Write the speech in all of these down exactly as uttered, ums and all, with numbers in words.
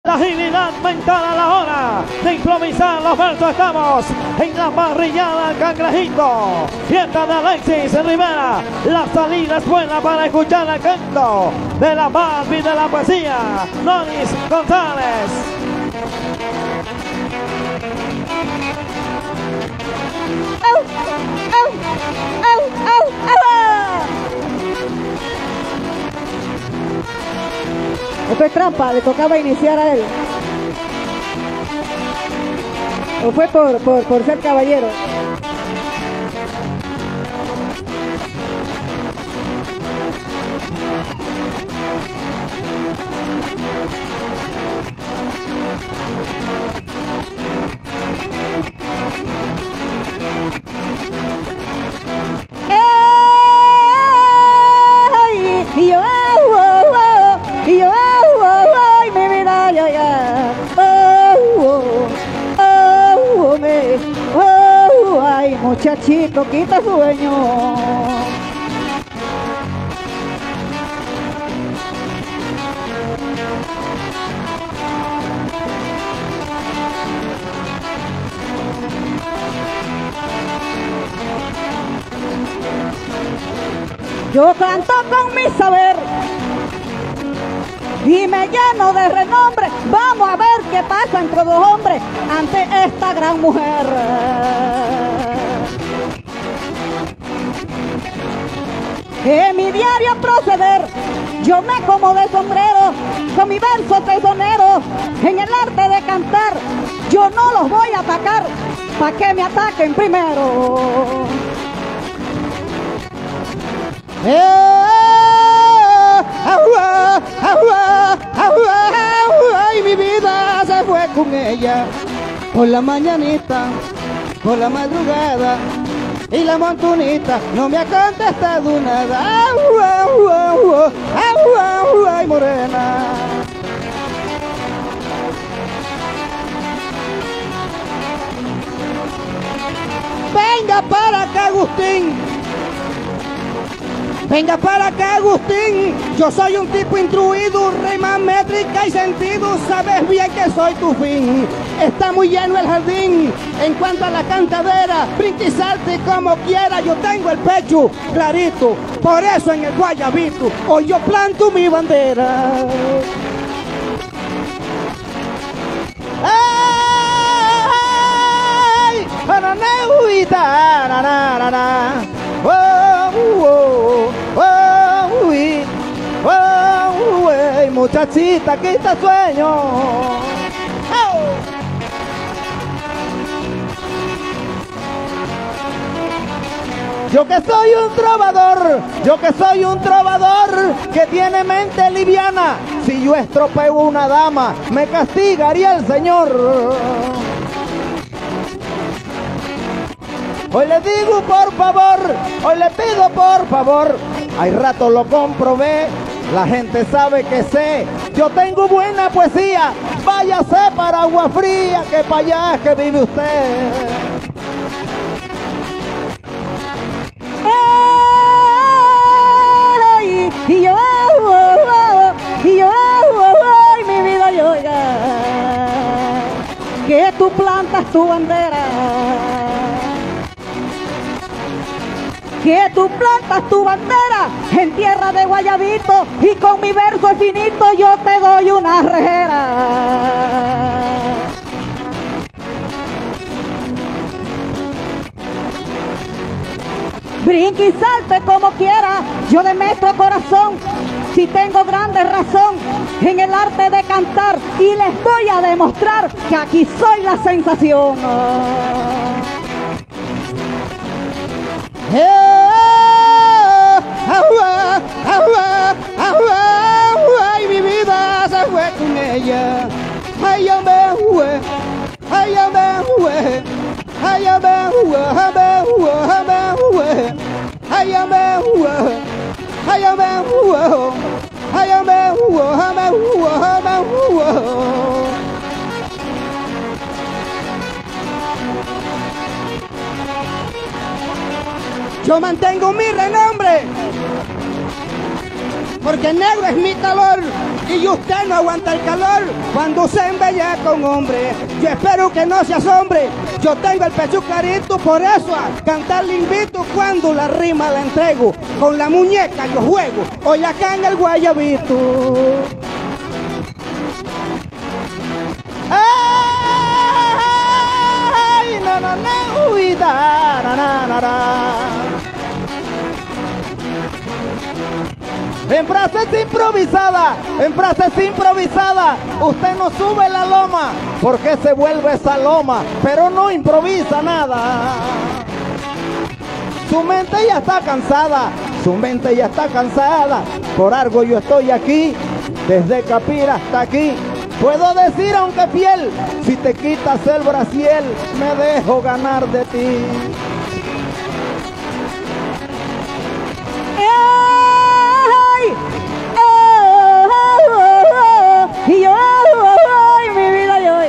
la agilidad mental a la hora de improvisar los versos. Estamos en la parrillada del Cangrejito, fiesta de Alexis Rivera. La salida es buena para escuchar el canto de la Barbie de la poesía, Noris González. ¡Au! ¡Au! ¡Au! ¡Au! ¡Au! Esto es trampa, le tocaba iniciar a él. ¿O fue por, por, por ser caballero? Y yo, oh, oh, oh, y yo, oh, oh, oh, y mi vida, ya, ya, oh, oh, oh, oh, me, oh, ay, muchachito, quita sueño. Yo canto con mi saber y me lleno de renombre. Vamos a ver qué pasa entre dos hombres ante esta gran mujer. En mi diario proceder, yo me como de sombrero con mi verso tesonero. En el arte de cantar, yo no los voy a atacar, pa' que me ataquen primero. Eh, agua, agua, agua, agua, y mi vida se fue con ella por la mañanita, por la madrugada, y la montunita no me ha contestado nada. Agua, agua, agua, agua, agua, y morena. Venga para acá, Agustín. Venga para acá, Agustín, yo soy un tipo instruido, rima métrica y sentido, sabes bien que soy tu fin. Está muy lleno el jardín, en cuanto a la cantadera, brinque y salte como quiera, yo tengo el pecho clarito, por eso en el guayabito, hoy yo planto mi bandera. ¡Ay! ¡Ananeuita! ¡Nananana! ¡Oh! ¡Oh! ¡Oh! ¡Uy! ¡Oh! ¡Uy! Muchachita, quita sueño. ¡Oh! Yo que soy un trovador, yo que soy un trovador que tiene mente liviana. Si yo estropeo una dama, me castigaría el Señor. Hoy le digo por favor, hoy le pido por favor. Hay rato lo comprobé, la gente sabe que sé. Yo tengo buena poesía, váyase para Agua Fría, que para allá es que vive usted. Ay, y yo, oh, oh, y yo, oh, oh, y mi vida yo ya, que tú plantas tu bandera, que tú plantas tu bandera en tierra de guayabito, y con mi verso finito yo te doy una rejera. Brinque y salte como quiera, yo de nuestro corazón, si tengo grande razón en el arte de cantar, y les voy a demostrar que aquí soy la sensación. Agua, agua, agua, agua, y mi vida se fue con ella. Ay, yo me fue, ay, yo me fue, ay, yo me fue, me fue, me fue, ay, yo me fue, ay, yo me fue, ay, yo me fue, me fue, me fue. Yo mantengo mi renombre, porque negro es mi calor y usted no aguanta el calor cuando se embella con hombre. Yo espero que no se asombre, yo tengo el pecho clarito, por eso a cantar le invito cuando la rima la entrego. Con la muñeca yo juego, hoy acá en el Guayabito. ¡Ay! ¡Na, na, na! ¡Uy, da, na, na, na, na! En frases improvisadas, en frases improvisadas, usted no sube la loma porque se vuelve esa loma, pero no improvisa nada. Su mente ya está cansada, su mente ya está cansada, por algo yo estoy aquí, desde Capira hasta aquí. Puedo decir aunque fiel, si te quitas el brasiel, me dejo ganar de ti. Y yo, ay, mi vida yo,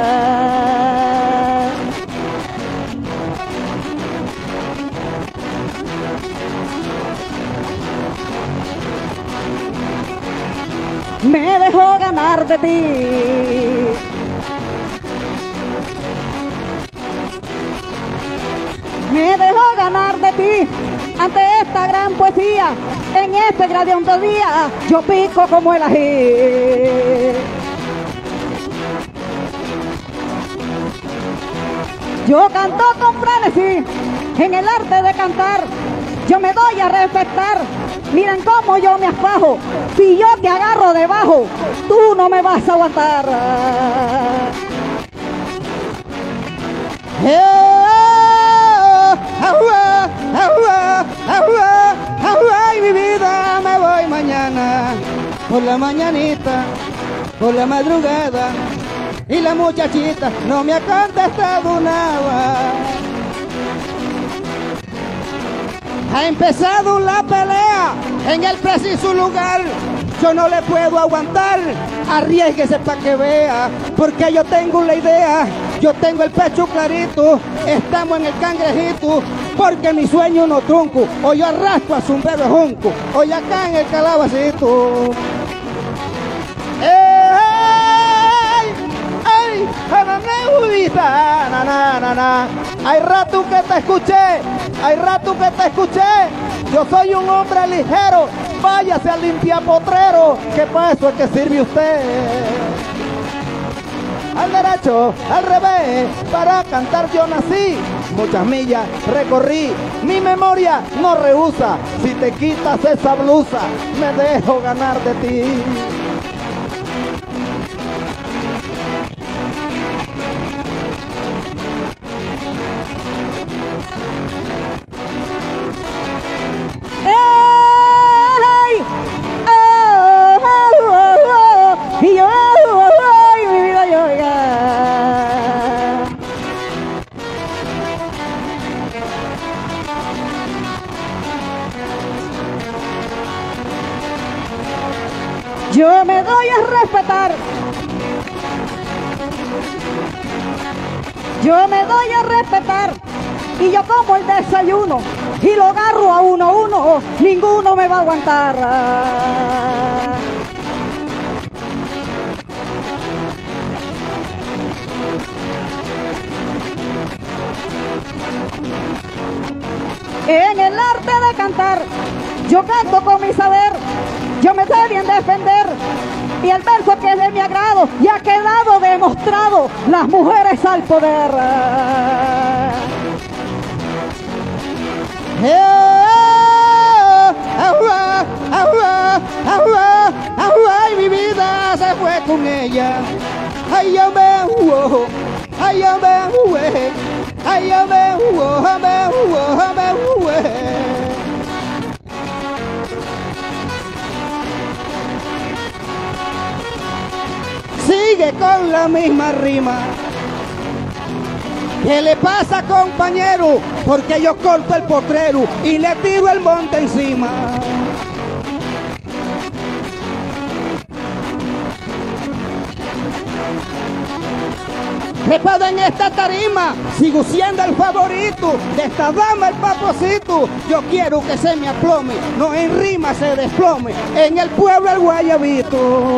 me dejó ganar de ti. Me dejó ganar de ti ante esta gran poesía. En este gradiente día yo pico como el ají. Yo canto con frenesí en el arte de cantar. Yo me doy a respetar. Miren cómo yo me asfajo. Si yo te agarro debajo, tú no me vas a aguantar. Ay, mi vida, me voy mañana por la mañanita, por la madrugada, y la muchachita no me ha contestado nada. Ha empezado la pelea en el preciso lugar. Yo no le puedo aguantar, arriésguese para que vea, porque yo tengo la idea, yo tengo el pecho clarito, estamos en el cangrejito, porque mi sueño no trunco, hoy yo arrastro a sombrero de junco, hoy acá en el calabacito. ¡Ey! ¡Ey! ¡Ananeudita! ¡Na, na, na, na! Hay rato que te escuché, hay rato que te escuché, yo soy un hombre ligero, váyase a limpiar potrero, que para eso es que sirve usted. Al derecho, al revés, para cantar yo nací, muchas millas recorrí, mi memoria no rehúsa, si te quitas esa blusa, me dejo ganar de ti. ¡Ey! ¡Oh, oh, oh, oh! Y yo, oh, oh, mi vida yo ya. Yo me doy a respetar. Yo me doy a respetar. Y yo como el desayuno y lo agarro a uno a uno, ninguno me va a aguantar. En el arte de cantar, yo canto con mi saber, yo me sé bien defender, y el verso que es de mi agrado ya ha quedado demostrado, las mujeres al poder. Ay, mi vida se fue con ella. Ay, yo me hubo, ay, yo me hubo, ay, yo me hubo, me hubo, me hubo. Sigue con la misma rima. ¿Qué le pasa, compañero? Porque yo corto el potrero y le tiro el monte encima. Trepada en esta tarima, sigo siendo el favorito de esta dama, el papocito. Yo quiero que se me aplome, no en rima se desplome, en el pueblo el guayabito.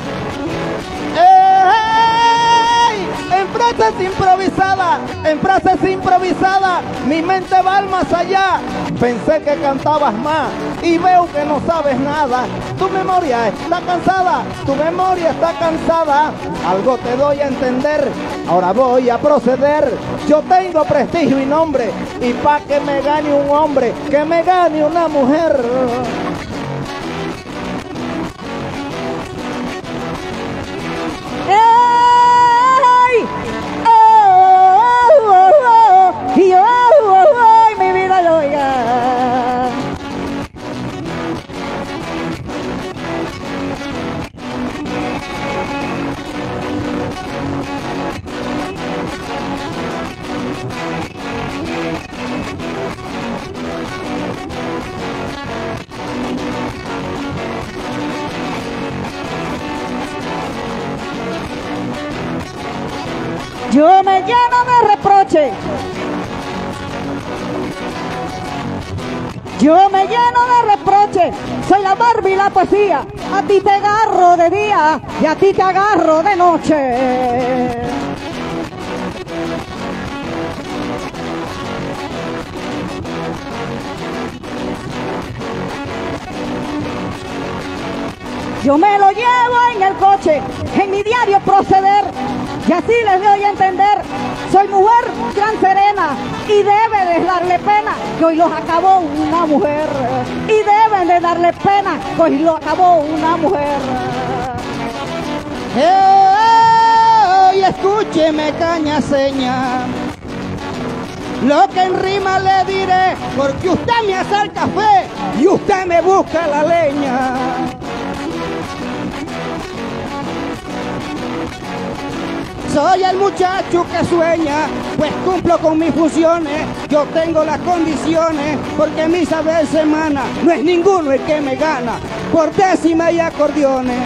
¡Ey! En frases improvisadas, en frases improvisadas, mi mente va al más allá. Pensé que cantabas más y veo que no sabes nada. Tu memoria está cansada, tu memoria está cansada. Algo te doy a entender, ahora voy a proceder. Yo tengo prestigio y nombre, y pa' que me gane un hombre, que me gane una mujer. ¡Ey! ¡Oh, oh, oh, oh! Y yo, oh, oh, oh, mi vida lo oiga. Yo me lleno de reproche. Yo me lleno de reproche. Soy la Barbie y la poesía. A ti te agarro de día y a ti te agarro de noche. Yo me lo llevo en el coche, en mi diario proceder, y así les doy a entender. Soy mujer gran serena y debe de darle pena que hoy los acabó una mujer. Y deben de darle pena que hoy lo acabó una mujer. ¡Ey! Escúcheme, caña seña, lo que en rima le diré, porque usted me hace el café y usted me busca la leña. Soy el muchacho que sueña, pues cumplo con mis funciones. Yo tengo las condiciones, porque mi saber semana no es ninguno el que me gana, por décima y acordeones.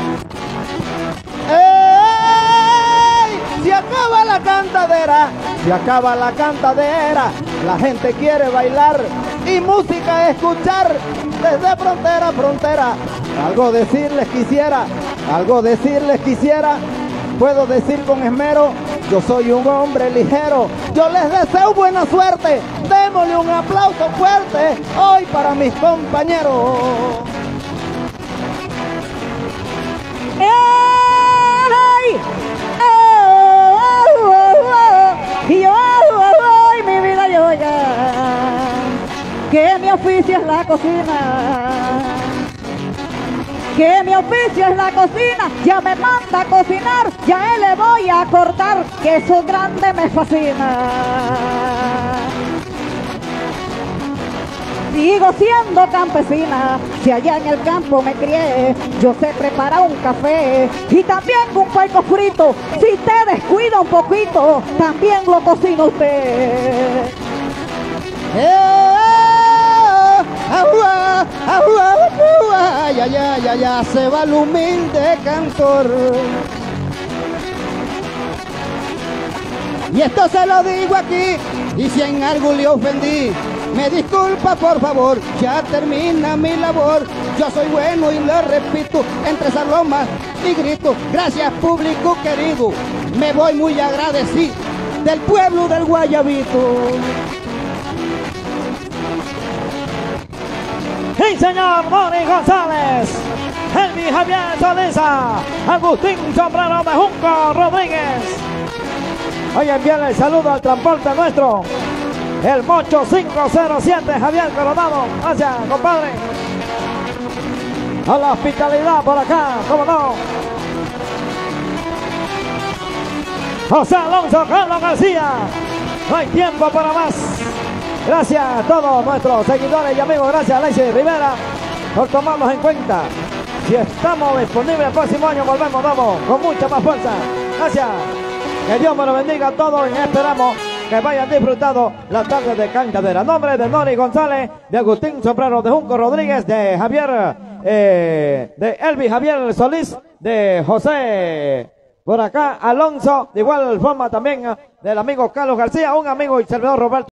¡Ey! Se acaba la cantadera, se acaba la cantadera. La gente quiere bailar y música escuchar desde frontera a frontera. Algo decirles quisiera, algo decirles quisiera. Puedo decir con esmero, yo soy un hombre ligero. Yo les deseo buena suerte. Démosle un aplauso fuerte hoy para mis compañeros. ¡Ey! ¡Oh, oh, oh, oh! Y yo, oh, oh, oh, mi vida yo ya, que mi oficio es la cocina. Que mi oficio es la cocina, ya me manda a cocinar, ya él le voy a cortar, que eso grande me fascina. Sigo siendo campesina, si allá en el campo me crié, yo sé preparar un café y también un puerco frito. Si te descuida un poquito, también lo cocina usted. ¡Eh! ¡Agua! ¡Agua! ¡Agua! Ya, ya, ya, ya se va el humilde cantor. Y esto se lo digo aquí, y si en algo le ofendí, me disculpa por favor, ya termina mi labor. Yo soy bueno y lo repito, entre salomas y grito. Gracias público querido, me voy muy agradecido del pueblo del Guayabito. Sí, señor Moni González, Elvi Javier Soliza, Agustín Sombrero de Junco Rodríguez. Hoy envían el saludo al transporte nuestro, el Mocho cinco cero siete, Javier Coronado. Gracias, compadre. A la hospitalidad por acá, cómo no. José Alonso, Carlos García. No hay tiempo para más. Gracias a todos nuestros seguidores y amigos. Gracias a Alexis Rivera por tomarnos en cuenta. Si estamos disponibles el próximo año, volvemos, vamos, con mucha más fuerza. Gracias. Que Dios me lo bendiga a todos y esperamos que vayan disfrutando la tarde de cantadera. Nombre de Moni González, de Agustín Sombrero, de Junco Rodríguez, de Javier, eh, de Elvi Javier Solís, de José Por acá Alonso, de igual forma también del amigo Carlos García, un amigo y servidor Roberto